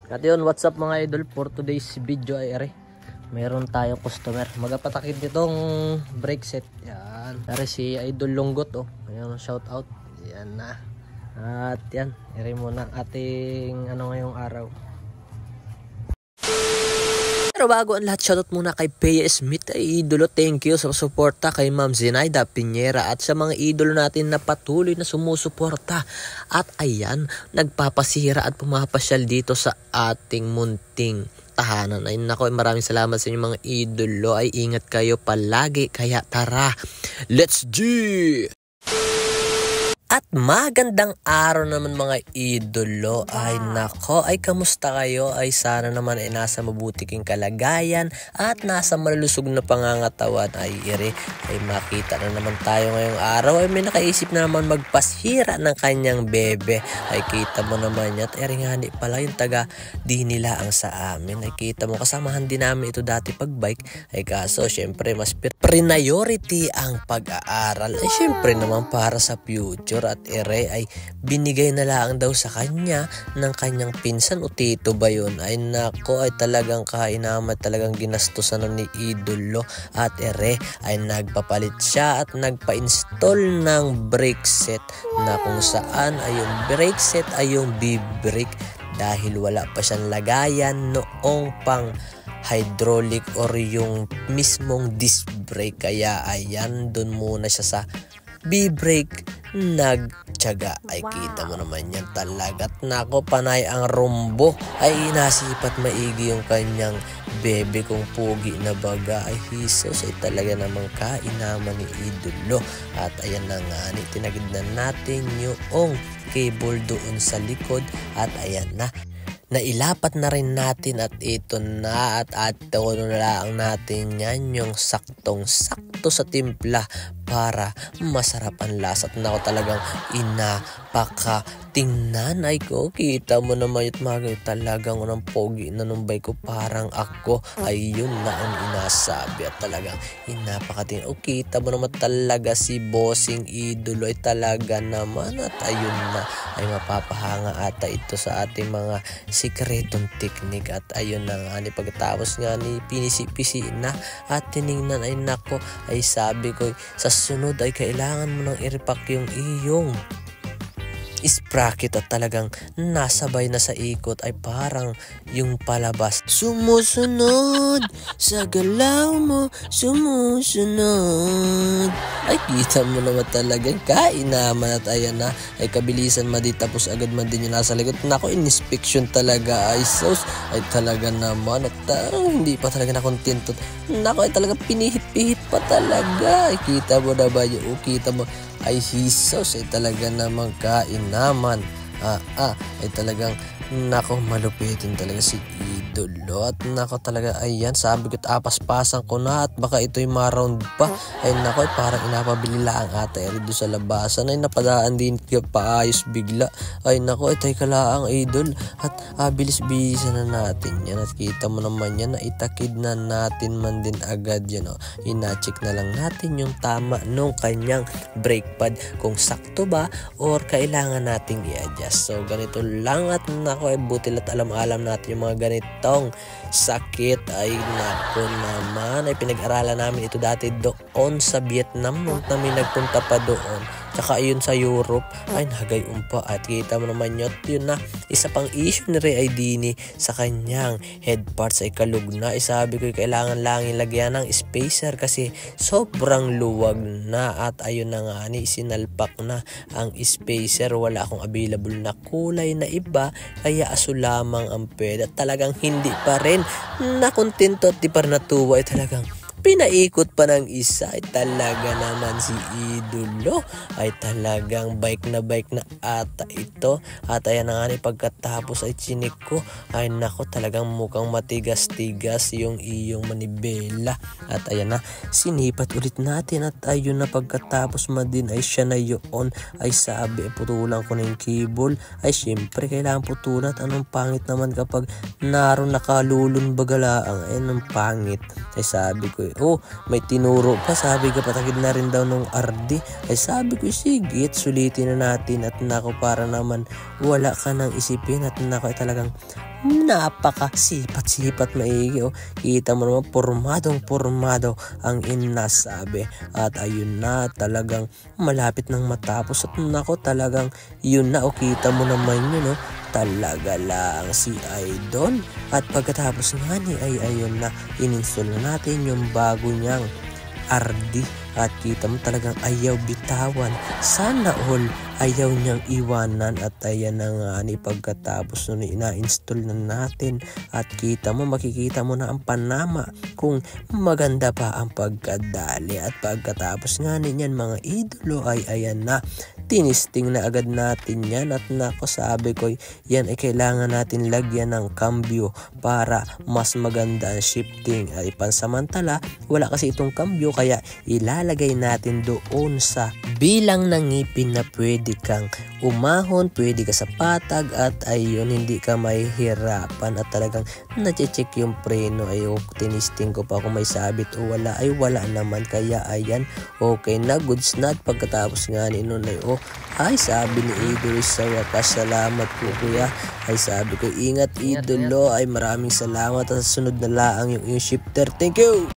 At yun, what's up mga idol, for today's video ay meron tayong customer. Magapatakit nitong brake set. Yan. Si Idol Lunggot oh. Ayan, shout out. Yan na. At yan, muna ating ngayong araw. Pero bago ang lahat, shoutout muna kay Pea Smith ay idolo. Thank you sa suporta kay Ma'am Zenaida Piñera at sa mga idolo natin na patuloy na sumusuporta. At ayan, nagpapasira at pumapasyal dito sa ating munting tahanan. Ay nako, maraming salamat sa inyo mga idolo. Ay ingat kayo palagi. Kaya tara, let's G! At magandang araw naman mga idolo. Ay nako, ay kamusta kayo? Ay sana naman ay nasa mabuti king kalagayan at nasa malusog na pangangatawan. Ay makita na naman tayo ngayong araw. Ay may nakaisip na naman magpasira ng kanyang bebe. Ay kita mo naman yan. At ngani pala yung taga di nila ang sa amin. Ay kita mo, kasamahan din namin ito dati pag bike. Ay kaso syempre mas priority ang pag-aaral. Ay syempre naman para sa future. At ay binigay na lang daw sa kanya ng kanyang pinsan o tito ba yun. Ay nako, ay talagang kainamat, talagang ginastusan na ni idolo. At ay nagpapalit siya at nagpa-install ng brake set na kung saan ay yung brake set ay yung B-brake dahil wala pa siyang lagayan noong pang hydraulic or yung mismong disc brake. Kaya ayan, dun muna siya sa B-brake nagtyaga. Ay kita mo naman yan talaga. At nako, panay ang rumbo. Ay inasipat maigi yung kanyang bebe kung pugi na baga. Ay hisos, ay talaga namang kainaman ni idolo. At ayan na nga, tinagid na natin yung cable doon sa likod. At ayan na, nailapat na rin natin at ito na at na lang natin yan yung saktong-sakto sa timpla para masarap ang lasa. At nako, talagang tingnan ay ko. Kita mo naman yung mga talagang unang pogi na numbay ko parang ako. Ayun na ang inasabi at talagang napakatingin. O kita mo naman talaga si bossing idolo ay talaga naman. At ayun na, ay mapapahanga ata ito sa ating mga sikretong teknik. At ayun na nga, pagkatapos nga ni pinisi-pisi na at tiningnan ay nako, ay sabi ko sa sunod ay kailangan mo nang i-repack yung iyong sprocket at talagang nasabay na sa ikot ay parang yung palabas. Sumusunod sa galaw mo, sumusunod. Ay kita mo naman talagang kainaman. At ayan na, ay kabilisan madi tapos agad man din yung nasa likod. Nako, inspection talaga ay sauce. Ay talaga naman at hindi pa talaga nakontento. Nako, ay talaga pinihit-pihit pa talaga. Ay kita mo na ba yung kita mo ay hisos, ay talaga namang kainaman. Ay talagang nako, malupitin talaga si idolo. At nako talaga, ayan, sabi ko apas-pasan ko na at baka ito'y ma-round pa. Ay nako, ay parang inapabili lang ata doon sa labasan. Ay napadaan din paayos bigla. Ay nako, ay tayo kalaang idol. At bilis-bilisan na natin yan. At kita mo naman yan na itakid na natin man din agad yan. Ina-check na lang natin yung tama nung kanyang brake pad kung sakto ba or kailangan nating i-adjust. So ganito lang. At nako, ay buti at alam-alam natin yung mga ganitong sakit. Ay nako naman, ay pinag-aralan namin ito dati doon sa Vietnam nung kami nagpunta pa doon. Tsaka ayun sa Europe, ay nagayun pa. At kita mo naman yun na isa pang issue ni Ray ay dini sa kanyang head parts ay kalug na. Sabi ko kailangan lang ilagyan ng spacer kasi sobrang luwag na. At ayun na nga, sinalpak na ang spacer. Wala akong available na kulay na iba, kaya aso lamang ang pwede. At talagang hindi pa rin nakontento at di pa rin natuwa. Ay talagang pinaikot pa ng isa. Ay talaga naman si idolo ay talagang bike na ata ito. At ayan na nga, pagkatapos ay chinik ko, ay nako, talagang mukhang matigas-tigas yung iyong manibela. At ayan na, sinipat ulit natin. At ayun na, pagkatapos din ay siya na yun ay sabi putulan ko na yung cable. Ay syempre kailangan putulan. At anong pangit naman kapag naroon nakalulun bagalaang, ay anong pangit. Ay sabi ko may tinuro pa, sabi ka patagid na rin daw nung RD. Ay sabi ko sige, sulitin na natin at nako para naman wala ka nang isipin at nako talagang napaka-sipat maigi. Kita mo naman pormado ang inasabi at ayun na talagang malapit nang matapos at nako talagang yun na kita mo naman yun talaga lang si Idol. At pagkatapos nga ni ay ayun na ininstall na natin yung bago niyang RD at kita mo talagang ayaw bitawan, sana all ayaw niyang iwanan at ayan na nga ni pagkatapos nun ina-install na natin at makikita mo na ang panama kung maganda pa ang pagkadali. At pagkatapos nga ninyan mga idolo ay ayan na tinisting na agad natin yan at nako sabi ko yan ay kailangan natin lagyan ng cambio para mas maganda ang shifting. Ay pansamantala wala kasi itong cambio kaya ilalagay natin doon sa bilang ng ngipin na pwede kang umahon, pwede ka sa patag at ayun hindi ka mahihirapan at talagang nache-check yung preno. Ay tinisting ko pa kung may sabit o wala, ay wala naman kaya ayan okay na, goods na. At pagkatapos nga ni nun ay sabi ni Idol sa wakas, salamat po kuya. Ay sabi ko ingat idolo, ay maraming salamat at sa sunod na laang yung shifter. Thank you.